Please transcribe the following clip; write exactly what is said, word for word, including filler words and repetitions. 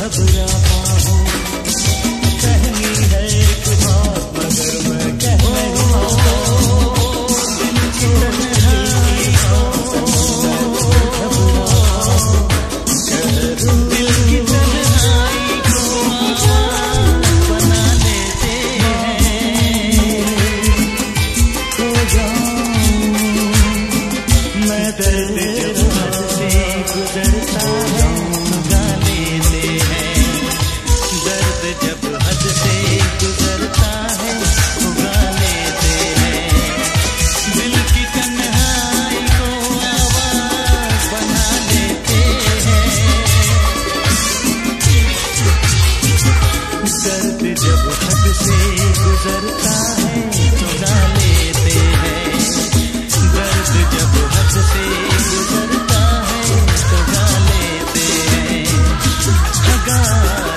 घबराता हूँ। कहनी है एक बात मगर मैं कह नहीं पाता। दिल की तन्हाई को घबराता हूँ। दिल की तन्हाई को आवाज़ बना लेते हैं। खो जाऊं मैं दर्द जब हद से गुजरता है गा लेते हैं। दर्द जब हद से गुजरता है गा लेते हैं। दिल की तन्हाई को आवाज़ बना लेते हैं। दर्द जब हद से गुजरता है गा लेते हैं। दर्द जब हद से गुजरता है तो गा लेते हैं। गा